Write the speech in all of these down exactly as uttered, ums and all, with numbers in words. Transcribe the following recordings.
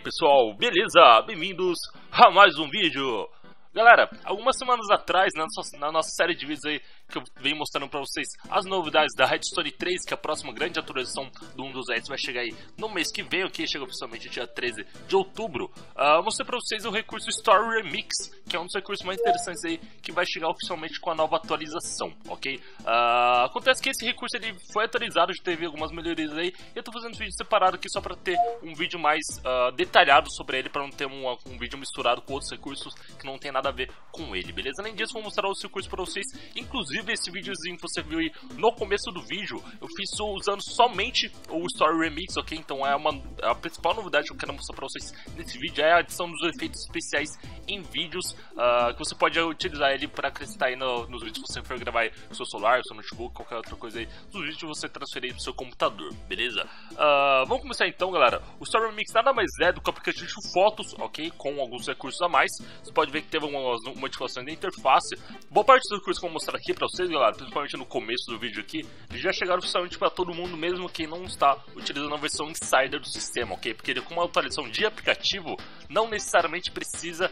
pessoal, beleza? Bem-vindos a mais um vídeo. Galera, algumas semanas atrás, na nossa, na nossa série de vídeos aí, que eu venho mostrando pra vocês as novidades da Redstone três, que é a próxima grande atualização do um dos Reds vai chegar aí no mês que vem, ok? Chega oficialmente dia treze de outubro. Uh, eu mostrei pra vocês o recurso Story Remix, que é um dos recursos mais interessantes aí, que vai chegar oficialmente com a nova atualização, ok? Uh, acontece que esse recurso ele foi atualizado, já teve algumas melhorias aí, e eu tô fazendo um vídeo separado aqui só pra ter um vídeo mais uh, detalhado sobre ele, pra não ter um, um vídeo misturado com outros recursos que não tem nada a ver com ele, beleza? Além disso, vou mostrar os recursos pra vocês. Inclusive, esse videozinho que você viu aí no começo do vídeo, eu fiz usando somente o Story Remix, ok? Então é uma a principal novidade que eu quero mostrar pra vocês nesse vídeo é a adição dos efeitos especiais em vídeos, uh, que você pode utilizar ele pra acrescentar aí no, nos vídeos que você for gravar aí no seu celular, no seu notebook, qualquer outra coisa aí, nos vídeos que você transferir aí pro seu computador, beleza? Uh, vamos começar então, galera. O Story Remix nada mais é do que o aplicativo de fotos, ok? Com alguns recursos a mais. Você pode ver que teve uma modificações da interface. Boa parte dos recursos que eu vou mostrar aqui pra vocês, galera, principalmente no começo do vídeo aqui, eles já chegaram oficialmente pra todo mundo, mesmo quem não está utilizando a versão Insider do sistema, ok? Porque ele, com uma atualização de aplicativo, não necessariamente precisa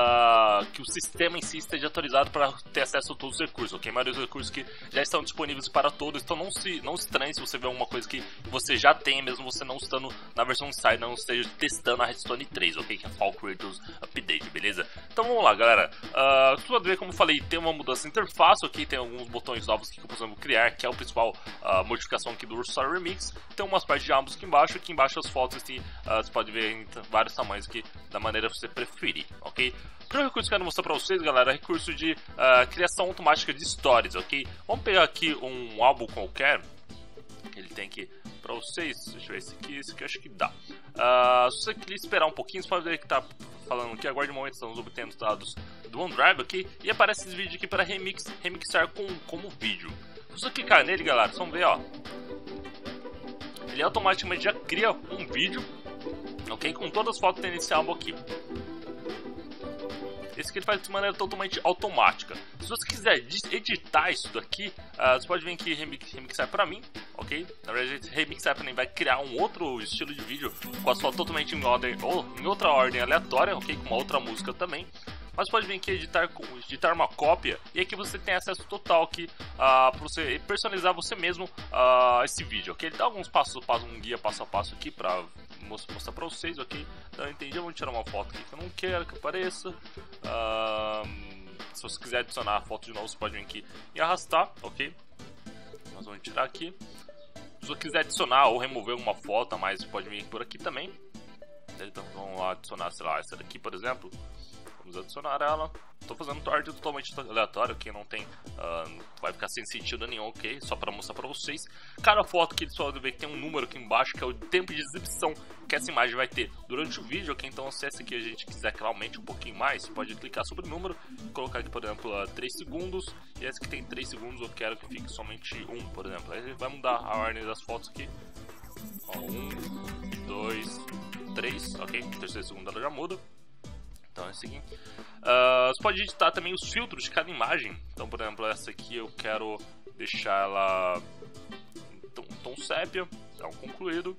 uh, que o sistema em si esteja atualizado para ter acesso a todos os recursos, ok? A maioria dos recursos que já estão disponíveis para todos, então não se não estranhe se você vê alguma coisa que você já tem, mesmo você não estando na versão Insider, não esteja testando a Redstone três, ok? Que é Fall Creators Update, beleza? Então vamos lá, galera. Uh, você pode ver, como eu falei, tem uma mudança de interface, ok? Tem alguns botões novos que eu posso criar, que é a principal uh, modificação aqui do Story Remix. Tem umas partes de ambos aqui embaixo, aqui embaixo as fotos, assim, uh, você pode ver em vários tamanhos aqui, da maneira que você preferir, ok? O primeiro recurso que eu quero mostrar pra vocês, galera, é recurso de uh, criação automática de stories, ok? Vamos pegar aqui um álbum qualquer, que ele tem aqui pra vocês. Deixa eu ver esse aqui, esse aqui eu acho que dá. Uh, se você quiser esperar um pouquinho, você pode ver que tá falando que aguarde um momento, estamos obtendo os dados do OneDrive aqui, e aparece esse vídeo aqui para remix, remixar com, como vídeo. Se você clicar nele, galera, vocês vão ver, ó, ele automaticamente já cria um vídeo, ok, com todas as fotos que tem nesse álbum aqui. Esse aqui ele faz de maneira totalmente automática. Se você quiser editar isso daqui, uh, você pode vir aqui e remix, remixar pra mim, ok? Na verdade, remixar também vai criar um outro estilo de vídeo com as fotos totalmente em ordem, ou em outra ordem aleatória, ok? Com uma outra música também. Mas pode vir aqui editar, editar uma cópia, e aqui você tem acesso total aqui uh, para você personalizar você mesmo uh, esse vídeo, ok? Ele dá alguns passos a passo, um guia passo a passo aqui para mostrar para vocês, ok? Então eu entendi, vamos tirar uma foto aqui que eu não quero que apareça. Uh, se você quiser adicionar a foto de novo, você pode vir aqui e arrastar, ok? Nós vamos tirar aqui. Se você quiser adicionar ou remover alguma foto a mais, você pode vir por aqui também. Então vamos lá adicionar, sei lá, essa daqui, por exemplo. Vamos adicionar ela. Estou fazendo um arte totalmente aleatório, quem não tem uh, vai ficar sem sentido nenhum, ok? Só para mostrar para vocês. Cada foto que eles podem ver que tem um número aqui embaixo, que é o tempo de exibição que essa imagem vai ter durante o vídeo, ok? Então se essa aqui a gente quiser que ela aumente um pouquinho mais, você pode clicar sobre o número, colocar aqui, por exemplo, uh, três segundos, e essa que tem três segundos eu quero que fique somente um, por exemplo. Aí vai mudar a ordem das fotos aqui. um, dois, três, ok? O terceiro segundo ela já muda. Então é o seguinte, uh, você pode editar também os filtros de cada imagem. Então, por exemplo, essa aqui eu quero deixar ela tom, tom sépia, então concluído.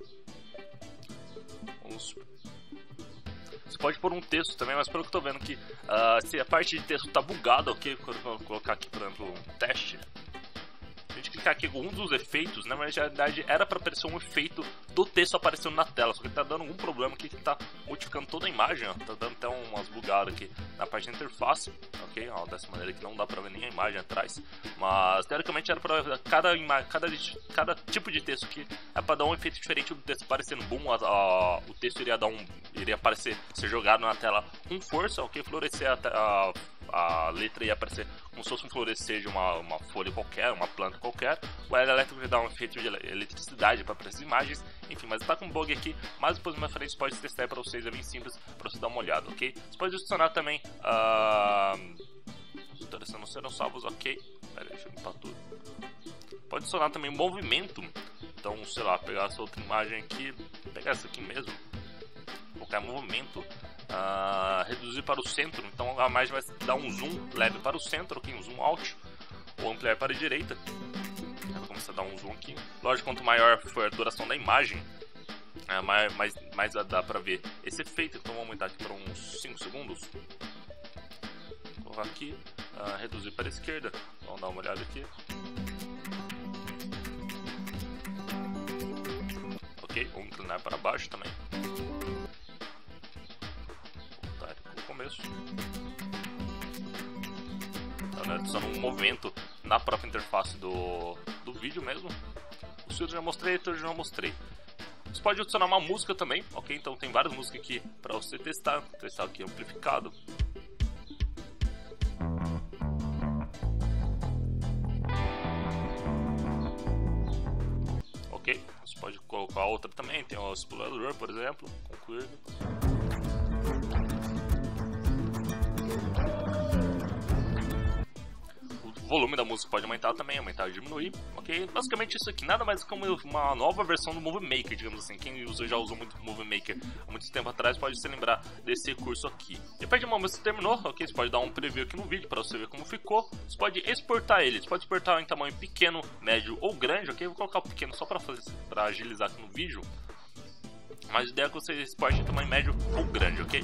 Vamos... Você pode pôr um texto também, mas pelo que eu tô vendo que uh, se a parte de texto tá bugada, ok? Quando eu colocar aqui, por exemplo, um teste, a gente clicar aqui com um dos efeitos, na verdade era para aparecer um efeito do texto aparecendo na tela, só que tá dando algum problema aqui que tá modificando toda a imagem, ó, tá dando até umas bugadas aqui na parte da interface, ok? Ó, dessa maneira que não dá para ver nem a imagem atrás, mas teoricamente era para cada, cada, cada tipo de texto aqui é para dar um efeito diferente do texto aparecendo, boom, a, a, o texto iria dar um, iria aparecer, ser jogado na tela com força, ok? Florescer a, a a letra ia aparecer como se fosse um florescer de uma, uma folha qualquer, uma planta qualquer. O elétrico vai dar um efeito de eletricidade para essas imagens, enfim, mas tá com bug aqui, mas depois mais frente você pode testar para vocês, é bem simples para você dar uma olhada, ok? Você pode adicionar também uh... os interessantes não serão salvos, ok? Pera aí, deixa eu limpar tudo. Pode adicionar também movimento, então, sei lá, pegar essa outra imagem aqui, pegar essa aqui mesmo, colocar movimento, uh, reduzir para o centro, então a imagem vai dar um zoom leve para o centro, ok, um zoom out, ou ampliar para a direita. Eu vou começar a dar um zoom aqui. Lógico, quanto maior for a duração da imagem, É, mais, mais, mais dá pra ver esse efeito, então vamos aumentar aqui para uns cinco segundos. Vou colocar aqui, uh, reduzir para a esquerda, vamos dar uma olhada aqui. Ok, vamos inclinar para baixo também. Vou voltar aqui pro começo. Então, né, só um movimento na própria interface do, do vídeo mesmo. O filtro já mostrei, o já não mostrei. Você pode adicionar uma música também, ok? Então tem várias músicas aqui para você testar. Vou testar aqui amplificado. Ok, você pode colocar outra também. Tem o explorador, por exemplo. Concluir. O volume da música pode aumentar também, aumentar ou diminuir, ok? Basicamente isso aqui, nada mais como uma nova versão do Movie Maker, digamos assim. Quem usa, já usou muito Movie Maker há muito tempo atrás pode se lembrar desse recurso aqui. Depois de um momento que você terminou, ok? Você pode dar um preview aqui no vídeo para você ver como ficou. Você pode exportar ele, você pode exportar em tamanho pequeno, médio ou grande, ok? Vou colocar o pequeno só para fazer, para agilizar aqui no vídeo. Mas a ideia é que você exporte em tamanho médio ou grande, ok?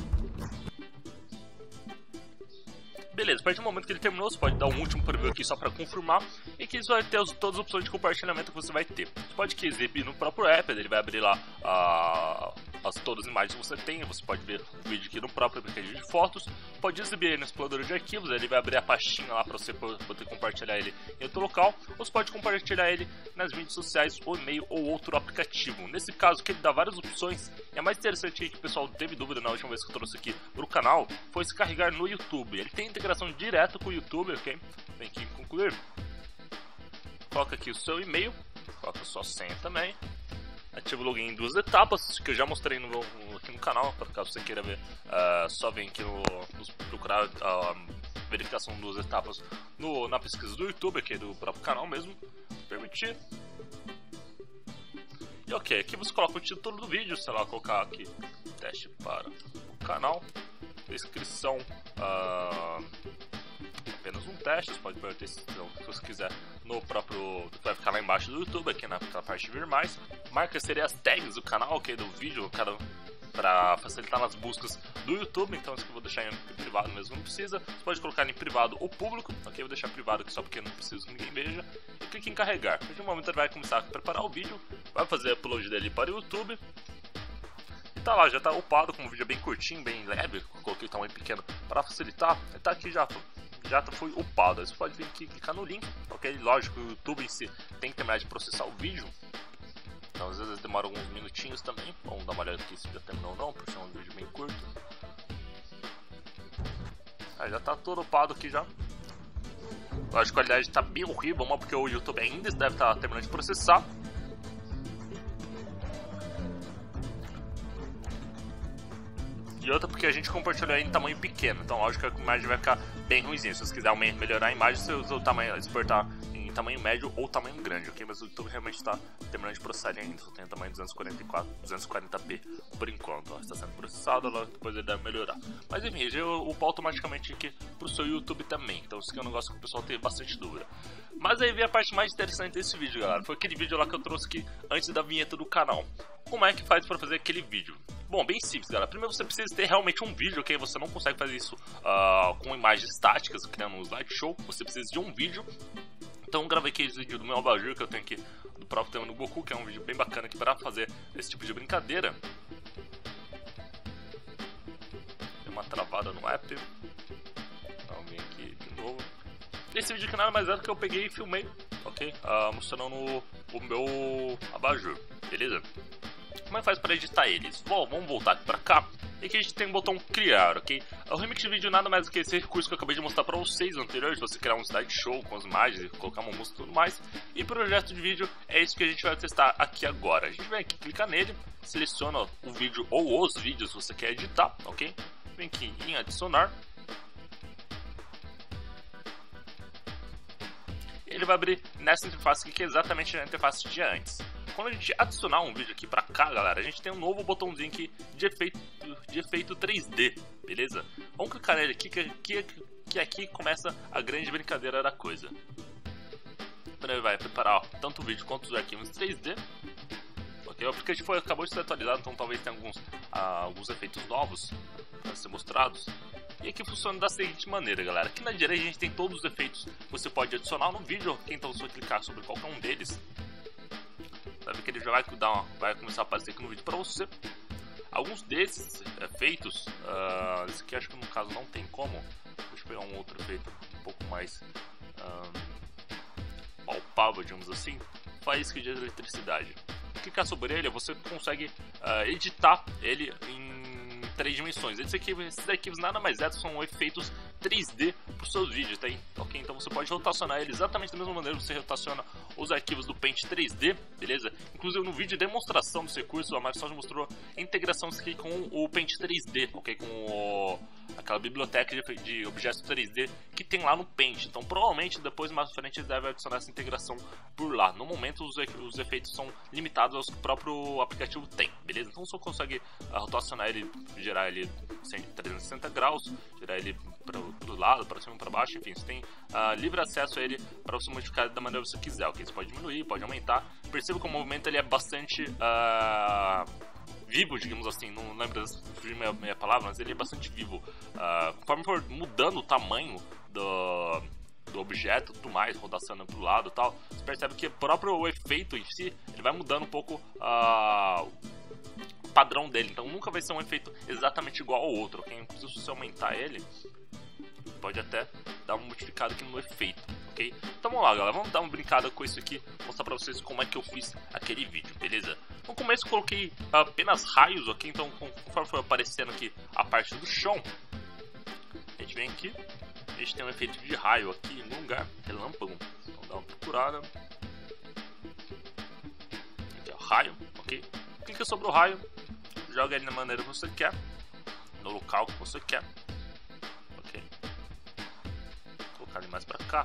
Beleza, a partir do momento que ele terminou, você pode dar um último preview aqui só para confirmar. E que isso vai ter os, todas as opções de compartilhamento que você vai ter. Você pode aqui exibir no próprio app, ele vai abrir lá a, as, todas as imagens que você tem. Você pode ver o vídeo aqui no próprio aplicativo de fotos. Pode exibir no explorador de arquivos, ele vai abrir a pastinha lá para você poder compartilhar ele em outro local. Ou você pode compartilhar ele nas mídias sociais, ou e-mail ou outro aplicativo. Nesse caso, que ele dá várias opções. E a mais interessante que o pessoal teve dúvida na última vez que eu trouxe aqui para o canal foi se carregar no YouTube. Ele tem integração direto com o YouTube, ok? Tem que concluir. Coloca aqui o seu e-mail, coloca a sua senha também. Ativa o login em duas etapas, que eu já mostrei no, no, aqui no canal, para caso você queira ver. Uh, só vem aqui no, no procurar a uh, verificação de duas etapas no, na pesquisa do YouTube, aqui do próprio canal mesmo. Permitir. E ok, aqui você coloca o título do vídeo, sei lá, colocar aqui teste para o canal. Descrição, uh, apenas um teste, você pode pôr a descrição se você quiser no próprio, vai ficar lá embaixo do YouTube, aqui na, na parte de ver mais. Marca seria as tags do canal, ok, do vídeo, cara, para facilitar nas buscas do YouTube. Então isso aqui eu vou deixar em privado mesmo, não precisa. Você pode colocar em privado ou público, ok, eu vou deixar privado aqui só porque não preciso que ninguém veja. E clique em carregar. De um momento ele vai começar a preparar o vídeo, vai fazer a upload dele para o YouTube. Tá lá, já tá upado com um vídeo bem curtinho, bem leve, coloquei o tamanho pequeno para facilitar. Tá aqui já, já foi upado. Aí você pode vir aqui clicar no link, ok? Lógico, o YouTube em si tem que terminar de processar o vídeo, então às vezes demora alguns minutinhos também. Vamos dar uma olhada aqui se já terminou ou não, porque é um vídeo bem curto. Aí já tá todo upado aqui já. Lógico, a qualidade tá bem horrível, uma porque o YouTube ainda deve estar terminando de processar. E outra porque a gente compartilhou em tamanho pequeno, então lógico que a imagem vai ficar bem ruimzinha. Se você quiser melhorar a imagem, você usa o tamanho, exportar em tamanho médio ou tamanho grande, ok? Mas o YouTube realmente está terminando de processar ainda, só tem o tamanho duzentos e quarenta e quatro, duzentos e quarenta p por enquanto. Ó, está sendo processado, lá, depois ele deve melhorar. Mas enfim, eu upo automaticamente aqui pro seu YouTube também, então isso aqui é um negócio que o pessoal tem bastante dúvida. Mas aí vem a parte mais interessante desse vídeo, galera. Foi aquele vídeo lá que eu trouxe aqui antes da vinheta do canal. Como é que faz para fazer aquele vídeo? Bom, bem simples, galera. Primeiro você precisa ter realmente um vídeo, ok? Você não consegue fazer isso uh, com imagens estáticas, criando um slideshow. Você precisa de um vídeo. Então eu gravei aqui esse vídeo do meu abajur que eu tenho aqui do próprio tema do Goku, que é um vídeo bem bacana aqui para fazer esse tipo de brincadeira. Deu uma travada no app. Então vem aqui de novo. Esse vídeo aqui nada mais é do que eu peguei e filmei, ok? Uh, mostrando o, o meu abajur, beleza? Como é que faz para editar eles? Bom, vamos voltar aqui para cá. E aqui a gente tem um botão criar, ok? O remix de vídeo nada mais do que esse recurso que eu acabei de mostrar para vocês anterior, de você criar um slideshow com as imagens, colocar uma música e tudo mais. E projeto de vídeo é isso que a gente vai testar aqui agora. A gente vem aqui, clica nele, seleciona o vídeo ou os vídeos que você quer editar, ok? Vem aqui em adicionar. Ele vai abrir nessa interface aqui, que é exatamente a interface de antes. Quando a gente adicionar um vídeo aqui pra cá, galera, a gente tem um novo botãozinho aqui de efeito, de efeito três D, beleza? Vamos clicar nele aqui, que, que, que aqui começa a grande brincadeira da coisa. Então ele vai preparar ó, tanto o vídeo quanto os arquivos três D. Ok, O aplicativo foi, acabou de ser atualizado, então talvez tenha alguns, ah, alguns efeitos novos a ser mostrados. E aqui funciona da seguinte maneira, galera. Aqui na direita a gente tem todos os efeitos que você pode adicionar no vídeo. Aqui, então, se você clicar sobre qualquer um deles, vai ver que ele já vai, dar uma, vai começar a aparecer aqui no vídeo para você. Alguns desses efeitos, uh, esse aqui acho que no caso não tem como. Deixa eu pegar um outro efeito um pouco mais um, palpável, digamos assim. Faísca de eletricidade. Clicar sobre ele, você consegue uh, editar ele em três dimensões. Esses arquivos, esses arquivos nada mais é, são efeitos três D para os seus vídeos, tá aí? Ok? Então você pode rotacionar ele exatamente da mesma maneira que você rotaciona os arquivos do Paint três D, beleza? Inclusive no vídeo de demonstração desse recurso, a Microsoft mostrou a integração aqui com o Paint três D, ok? Com o, aquela biblioteca de, de objetos três D que tem lá no Paint. Então provavelmente depois, mais à frente, eles devem adicionar essa integração por lá. No momento os, os efeitos são limitados aos que o próprio aplicativo tem, beleza? Então você consegue uh, rotacionar ele, girar ele trezentos e sessenta graus, girar ele para o lado, para cima, para baixo, enfim, você tem uh, livre acesso a ele para você modificar da maneira que você quiser, ok? Você pode diminuir, pode aumentar. Perceba que o movimento ele é bastante uh, vivo, digamos assim, não lembro de minha, minha palavra, mas ele é bastante vivo. Uh, conforme for mudando o tamanho do, do objeto, tudo mais, rotacionando para o lado e tal, você percebe que o próprio efeito em si, ele vai mudando um pouco uh, padrão dele, então nunca vai ser um efeito exatamente igual ao outro, ok? Inclusive, se você aumentar ele, pode até dar uma modificada aqui no efeito, ok? Então vamos lá, galera, vamos dar uma brincada com isso aqui, mostrar pra vocês como é que eu fiz aquele vídeo, beleza? No começo eu coloquei apenas raios, ok? Então conforme foi aparecendo aqui a parte do chão, a gente vem aqui, a gente tem um efeito de raio aqui no lugar, relâmpago, então dá uma procurada. Aqui ó, raio, ok? Clica sobre o raio, joga ele na maneira que você quer, no local que você quer, ok? Vou colocar ele mais pra cá.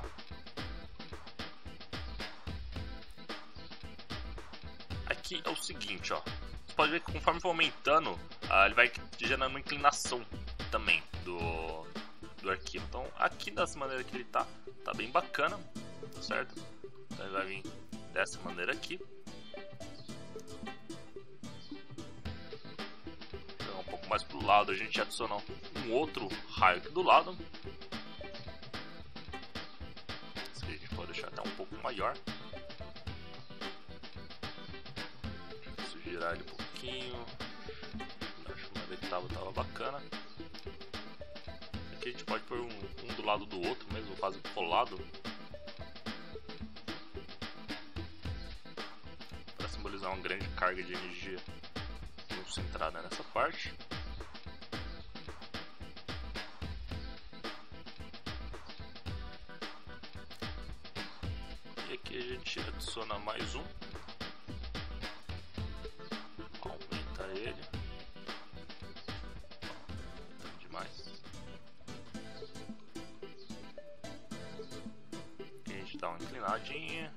Aqui é o seguinte, ó. Você pode ver que conforme for aumentando, uh, ele vai gerando uma inclinação também do, do arquivo. Então aqui dessa maneira que ele tá, tá bem bacana, tá certo? Então ele vai vir dessa maneira aqui. Mais pro lado, a gente adiciona um outro raio aqui do lado. Esse aqui a gente pode deixar até um pouco maior. Deixa eu girar ele um pouquinho. Acho que ele tava, tava bacana. Aqui a gente pode pôr um, um do lado do outro, mesmo quase colado, para simbolizar uma grande carga de energia concentrada nessa parte. E aqui a gente adiciona mais um, aumenta ele, demais. Aqui a gente dá uma inclinadinha,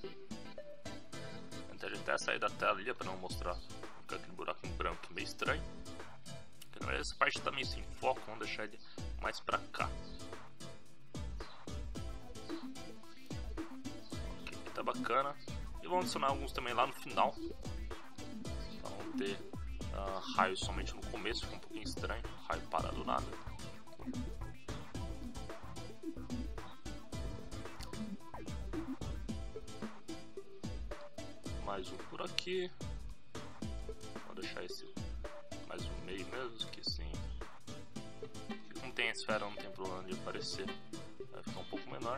tenta até sair da tela ali para não mostrar ficar aquele buraco em branco meio estranho. Porque, na verdade, essa parte tá meio sem foco, vamos deixar ele mais pra cá. Ok, aqui tá bacana. E vamos adicionar alguns também lá no final. Então vamos ter uh, raios somente no começo, fica um pouquinho estranho, raio parado do nada. Mais um por aqui. Vou deixar esse mais um meio mesmo, que assim, não tem a esfera, não tem problema de aparecer, vai ficar um pouco menor.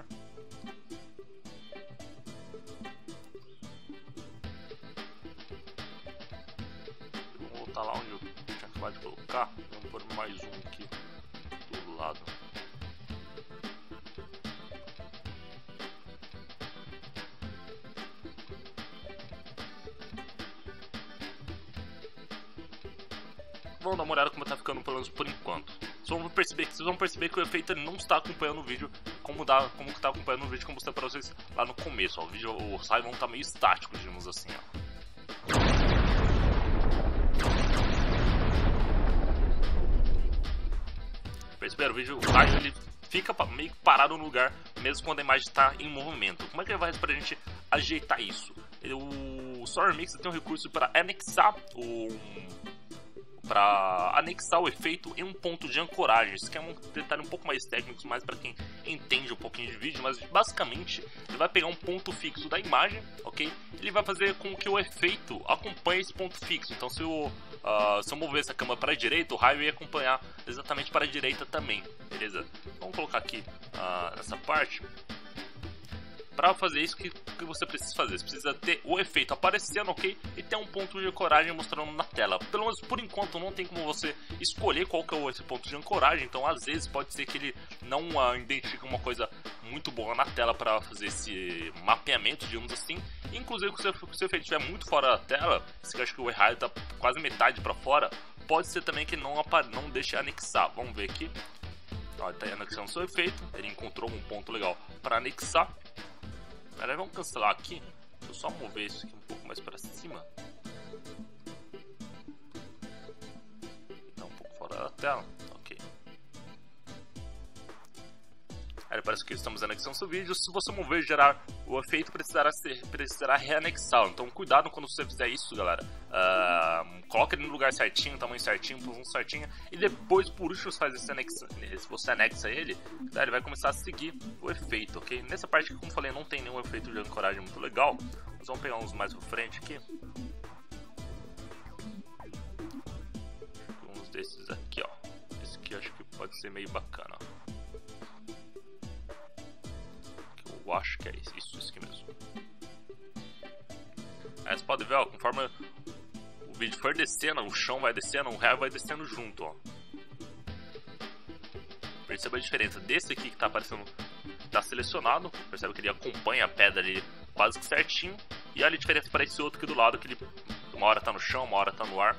Vamos voltar lá onde eu tinha acabado de colocar, vamos pôr mais um aqui do lado. Vamos dar uma olhada como está ficando, pelo menos por enquanto. Vocês vão perceber que, vocês vão perceber que o efeito ele não está acompanhando o vídeo como está como tá acompanhando o vídeo, como mostrei para vocês lá no começo. Ó. O vídeo, o Simon está meio estático, digamos assim. Ó. Perceberam? O vídeo, o raio ele fica meio parado no lugar, mesmo quando a imagem está em movimento. Como é que ele vai para a gente ajeitar isso? O Story Mixer tem um recurso para anexar o para anexar o efeito em um ponto de ancoragem. Isso aqui é um detalhe um pouco mais técnico, mais para quem entende um pouquinho de vídeo, mas basicamente ele vai pegar um ponto fixo da imagem, ok? Ele vai fazer com que o efeito acompanhe esse ponto fixo. Então se eu, uh, se eu mover essa câmera para a direita, o raio ia acompanhar exatamente para a direita também, beleza? Vamos colocar aqui uh, nessa parte. Para fazer isso, o que, que você precisa fazer? Você precisa ter o efeito aparecendo, ok? E ter um ponto de ancoragem mostrando na tela. Pelo menos por enquanto não tem como você escolher qual que é esse ponto de ancoragem. Então às vezes pode ser que ele não uh, identifique uma coisa muito boa na tela para fazer esse mapeamento, digamos assim. Inclusive se o seu efeito estiver muito fora da tela, se acha que o raio está quase metade para fora, pode ser também que não, não deixe anexar. Vamos ver aqui. Ó, ele está anexando o seu efeito. Ele encontrou um ponto legal para anexar. Agora vamos cancelar aqui. Deixa eu só mover isso aqui um pouco mais para cima. Tá um pouco fora da tela. Ok. Aí parece que estamos anexando seu vídeo. Se você mover e gerar o efeito, precisará, ser, precisará reanexá-lo. Então cuidado quando você fizer isso, galera. Uh, coloca ele no lugar certinho, tamanho certinho, posição certinha. E depois, por último, você faz esse anexa, se você anexa ele, tá, ele vai começar a seguir o efeito, ok? Nessa parte aqui, como eu falei, não tem nenhum efeito de ancoragem muito legal. Nós vamos pegar uns mais pra frente aqui. Uns desses aqui, ó. Esse aqui eu acho que pode ser meio bacana, ó. Eu acho que é isso, isso, isso aqui mesmo. Aí você pode ver, ó, conforme o vídeo for descendo, o chão vai descendo, o raio vai descendo junto, ó. Perceba a diferença desse aqui que tá aparecendo, tá selecionado. Percebe que ele acompanha a pedra ali quase que certinho. E olha a diferença para esse outro aqui do lado, que ele uma hora tá no chão, uma hora tá no ar.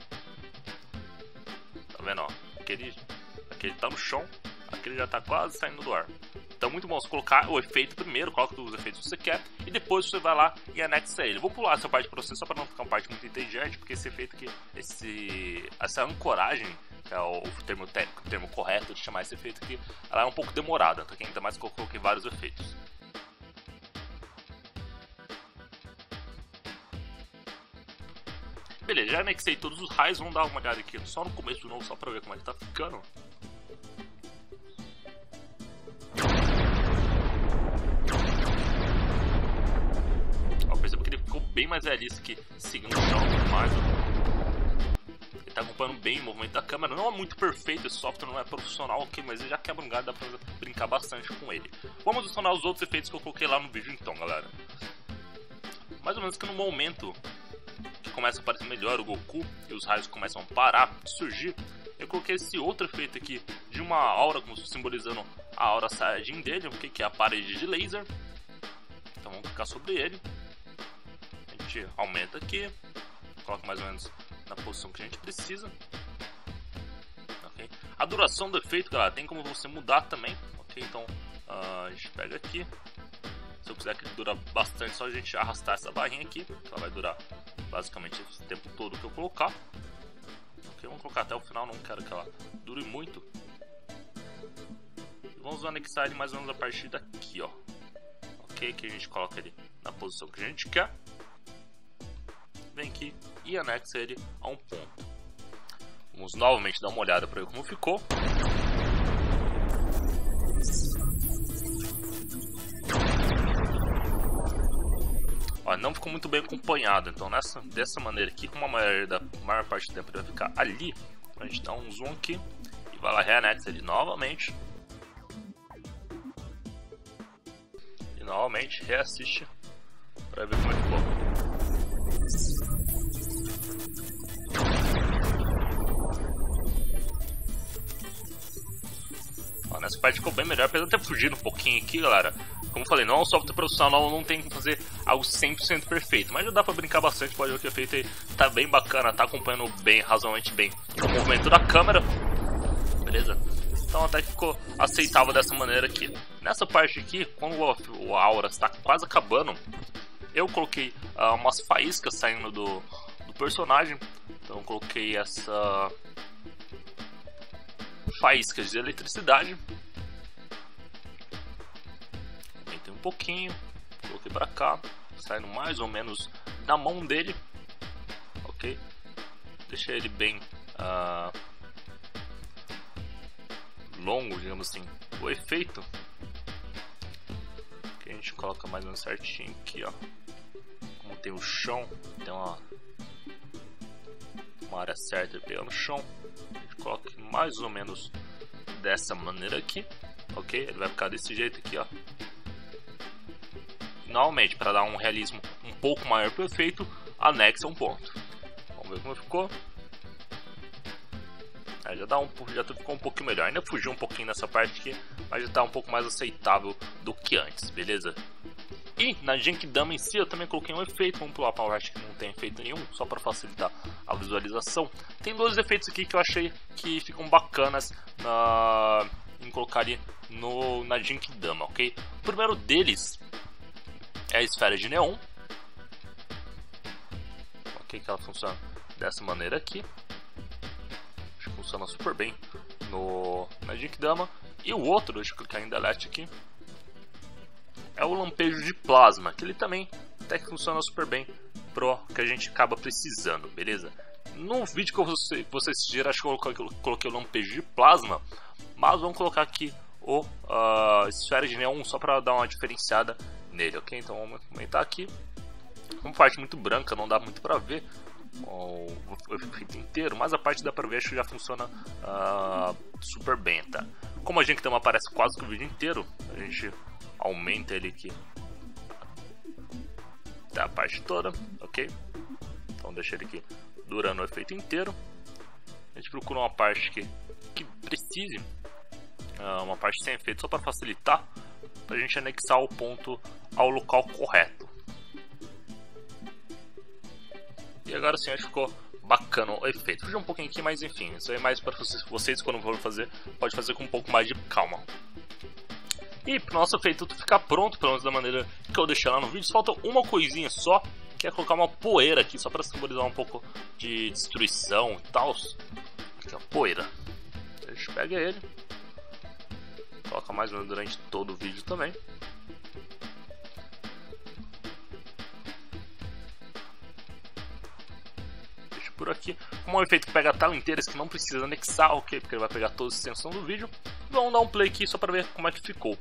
Tá vendo, ó? Aquele, aquele tá no chão, aquele já tá quase saindo do ar. Então muito bom você colocar o efeito primeiro, coloca os efeitos que você quer e depois você vai lá e anexa ele. Vou pular essa parte para você só para não ficar uma parte muito inteligente, porque esse efeito aqui, esse, essa ancoragem, que é o termo técnico, o termo correto de chamar esse efeito aqui, ela é um pouco demorada, tá? Ainda mais que eu coloquei vários efeitos. Beleza, já anexei todos os raios, vamos dar uma olhada aqui só no começo de novo, só para ver como é que tá ficando. Bem mais realista que seguindo o chão e tudo mais. Ele tá acompanhando bem o movimento da câmera. Não é muito perfeito, esse software não é profissional, ok, mas ele já quebra um galho, dá pra brincar bastante com ele. Vamos adicionar os outros efeitos que eu coloquei lá no vídeo então, galera. Mais ou menos que no momento que começa a aparecer melhor o Goku e os raios começam a parar de surgir, eu coloquei esse outro efeito aqui de uma aura, como simbolizando a aura Saiyajin dele, okay, que é a parede de laser. Então vamos clicar sobre ele. A gente aumenta aqui, coloca mais ou menos na posição que a gente precisa. Okay. A duração do efeito, galera, tem como você mudar também. Ok, então uh, a gente pega aqui. Se eu quiser que ele dure bastante, é só a gente arrastar essa barrinha aqui. Ela vai durar basicamente esse tempo todo que eu colocar. Ok, vamos colocar até o final, não quero que ela dure muito. E vamos anexar ele mais ou menos a partir daqui, ó. Ok, que a gente coloca ele na posição que a gente quer. Vem aqui e anexa ele a um ponto. Vamos novamente dar uma olhada para ver como ficou. Ó, não ficou muito bem acompanhado, então nessa, dessa maneira aqui, como a maior, da, maior parte do tempo ele vai ficar ali, a gente dá um zoom aqui e vai lá reanexa ele novamente. E novamente reassiste para ver como é que ficou. Ó, nessa parte ficou bem melhor, apesar de ter fugido um pouquinho aqui, galera. Como eu falei, não é um software profissional, não tem como fazer algo cem por cento perfeito, mas já dá pra brincar bastante, pode ver que o efeito aí tá bem bacana, tá acompanhando bem, razoavelmente bem o movimento da câmera, beleza? Então até que ficou aceitável dessa maneira aqui. Nessa parte aqui, quando o aura está quase acabando, eu coloquei uh, umas faíscas saindo do, do personagem, então eu coloquei essa faíscas de eletricidade. Aumentei um pouquinho, coloquei pra cá, saindo mais ou menos na mão dele, ok? Deixa ele bem uh, longo, digamos assim, o efeito. Que a gente coloca mais ou menos certinho aqui, ó. Como tem o chão, tem uma, uma área certa de pegar no chão. A gente coloca mais ou menos dessa maneira aqui, ok? Ele vai ficar desse jeito aqui, ó. Normalmente, para dar um realismo um pouco maior para o efeito, anexa um ponto. Vamos ver como ficou. Aí já, dá um, já ficou um pouquinho melhor. Ainda fugiu um pouquinho nessa parte aqui, mas já está um pouco mais aceitável do que antes, beleza? E na Genkidama em si eu também coloquei um efeito. Vamos pular para a parte que não tem efeito nenhum, só para facilitar a visualização. Tem dois efeitos aqui que eu achei que ficam bacanas na, em colocar ali no, na Genkidama, ok? O primeiro deles é a esfera de neon, ok? Que ela funciona dessa maneira aqui. Acho que funciona super bem no, na Genkidama. E o outro, deixa eu clicar em Delete aqui, é o lampejo de plasma, que ele também até que funciona super bem pro que a gente acaba precisando, beleza? No vídeo que você, você assistir, acho que eu coloquei, eu coloquei o lampejo de plasma, mas vamos colocar aqui o uh, esfera de neon só para dar uma diferenciada nele, ok? Então vamos aumentar aqui. Uma parte muito branca, não dá muito para ver o efeito inteiro, mas a parte dá pra ver, acho que já funciona uh, super bem, tá? Como a Genkidama aparece quase que o vídeo inteiro, a gente aumenta ele aqui da parte toda, ok? Então deixa ele aqui durando o efeito inteiro. A gente procura uma parte que, que precise, uh, uma parte sem efeito, só para facilitar, para a gente anexar o ponto ao local correto. E agora sim, acho que ficou bacana o efeito. Fugiu um pouquinho aqui, mas enfim, isso aí é mais para vocês, vocês quando for fazer, pode fazer com um pouco mais de calma. E para o nosso efeito ficar pronto, pelo menos da maneira que eu deixei lá no vídeo, falta uma coisinha só, que é colocar uma poeira aqui, só para simbolizar um pouco de destruição e tal. Aqui ó, poeira. A gente pega ele, coloca mais ou menos durante todo o vídeo também. Por aqui, como é um efeito que pega a tela inteira, que não precisa anexar, ok? Porque ele vai pegar toda a extensão do vídeo. Vamos dar um play aqui só para ver como é que ficou.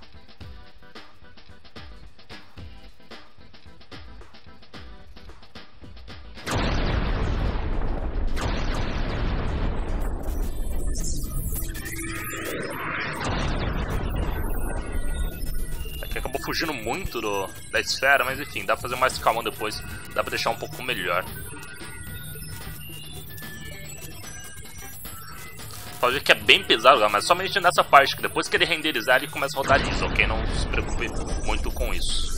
Aqui acabou fugindo muito do, da esfera, mas enfim, dá para fazer mais calma depois, dá para deixar um pouco melhor. Pode ver que é bem pesado, mas somente nessa parte, que depois que ele renderizar ele começa a rodar liso, ok? Não se preocupe muito com isso.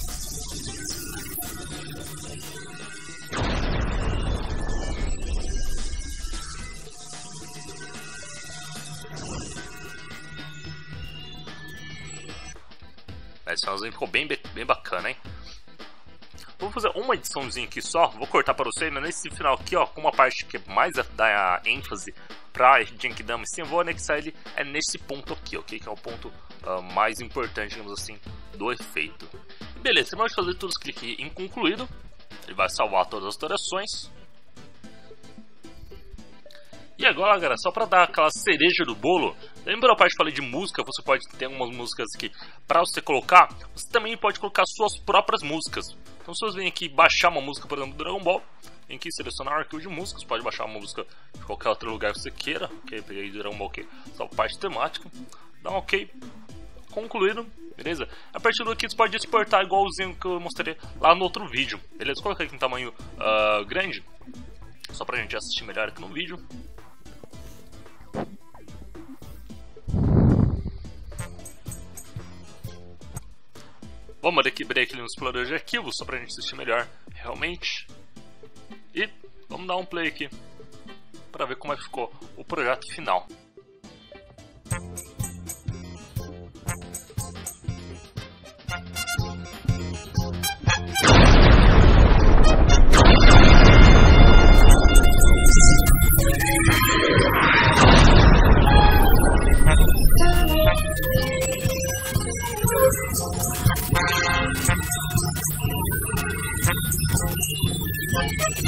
Esse finalzinho ficou bem, bem bacana, hein? Vou fazer uma ediçãozinha aqui só, vou cortar para vocês, mas nesse final aqui, ó, com uma parte que mais dá ênfase pra Genkidama, sim, eu vou anexar ele é nesse ponto aqui, ok? Que é o ponto uh, mais importante, digamos assim, do efeito. Beleza, terminamos de fazer tudo, clique em concluído, ele vai salvar todas as alterações. E agora, galera, só para dar aquela cereja do bolo, lembra a parte que eu falei de música? Você pode ter algumas músicas que, para você colocar, você também pode colocar suas próprias músicas. Então, se você vem aqui baixar uma música, por exemplo, do Dragon Ball, vem aqui selecionar o arquivo de músicas, pode baixar uma música de qualquer outro lugar que você queira, ok? Peguei Dragon Ball aqui, só parte temática, dá um ok, concluído, beleza? A partir daqui você pode exportar igualzinho que eu mostrei lá no outro vídeo, beleza? Coloquei aqui em tamanho uh, grande, só pra gente assistir melhor aqui no vídeo. Vamos aqui, abrir aqui no explorador de arquivos, só pra gente assistir melhor, realmente. E vamos dar um play aqui, pra ver como é que ficou o projeto final.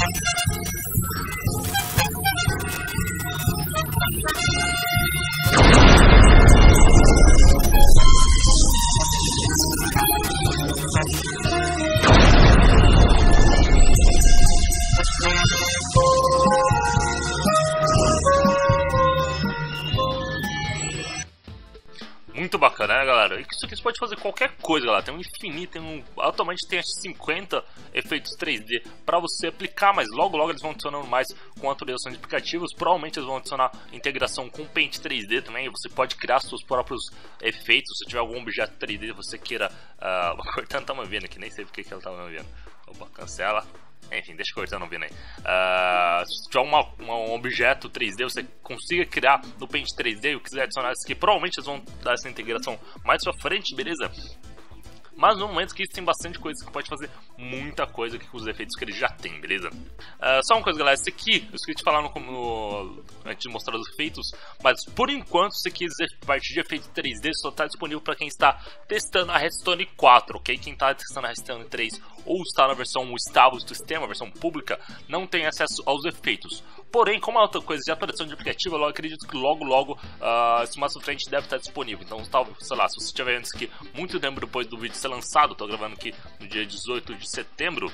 Muito bacana, né, galera? Isso aqui você pode fazer qualquer coisa, galera. Tem um infinito, tem um... atualmente tem cinquenta efeitos três D para você aplicar, mas logo logo eles vão adicionando mais com atualização de aplicativos. Provavelmente eles vão adicionar integração com Paint três D também. Você pode criar seus próprios efeitos. Se tiver algum objeto três D que você queira... Uh... O Cortana tá me vendo aqui, nem sei porque que ela tá me vendo. Opa, cancela. Enfim, deixa eu cortar, não vi nem. Uh, se tiver uma, uma, um objeto três D, você consiga criar no Paint três D e quiser adicionar isso aqui, provavelmente eles vão dar essa integração mais pra frente, beleza? Mas no momento que isso tem bastante coisa que pode fazer muita coisa aqui com os efeitos que ele já tem, beleza? Uh, só uma coisa, galera, esse aqui, eu esqueci de falar no, no, antes de mostrar os efeitos, mas por enquanto, se quiser partir de efeito três D, só está disponível para quem está testando a Redstone quatro, ok? Quem está testando a Redstone três ou está na versão estável do sistema, a versão pública, não tem acesso aos efeitos. Porém, como é outra coisa de atualização de aplicativo, eu acredito que logo, logo, uh, esse mais pra frente deve estar disponível. Então, talvez, sei lá, se você estiver vendo isso aqui muito tempo depois do vídeo ser lançado, tô gravando aqui no dia dezoito de setembro,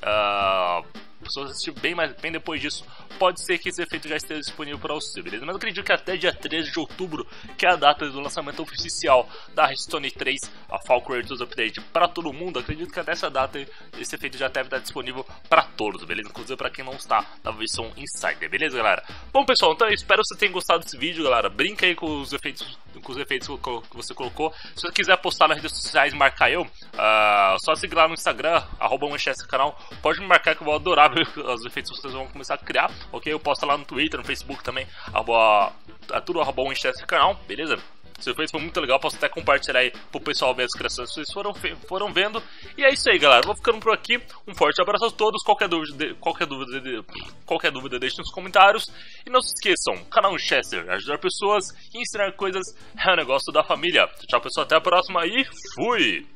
uh, se você assistir bem, mais, bem depois disso, pode ser que esse efeito já esteja disponível para você, beleza? Mas eu acredito que até dia treze de outubro, que é a data do lançamento oficial da Redstone três, a Falcon Returns Update para todo mundo, acredito que até essa data esse efeito já deve estar disponível para todos, beleza? Inclusive para quem não está na versão Insider, beleza, galera? Bom, pessoal, então eu espero que você tenha gostado desse vídeo, galera. Brinca aí com os efeitos, com os efeitos que você colocou. Se você quiser postar nas redes sociais e marcar eu, uh, só seguir lá no Instagram, arroba manchester canal. Pode me marcar que eu vou adorar ver os efeitos que vocês vão começar a criar, ok? Eu posto lá no Twitter, no Facebook também, arroba, é tudo arroba manchester canal, beleza? Se o foi muito legal, posso até compartilhar aí pro pessoal ver as criações que vocês foram, foram vendo. E é isso aí, galera. Vou ficando por aqui. Um forte abraço a todos. Qualquer dúvida, qualquer dúvida, qualquer dúvida deixe nos comentários. E não se esqueçam, canal Winchester, ajudar pessoas e ensinar coisas é o negócio da família. Tchau, pessoal. Até a próxima e fui!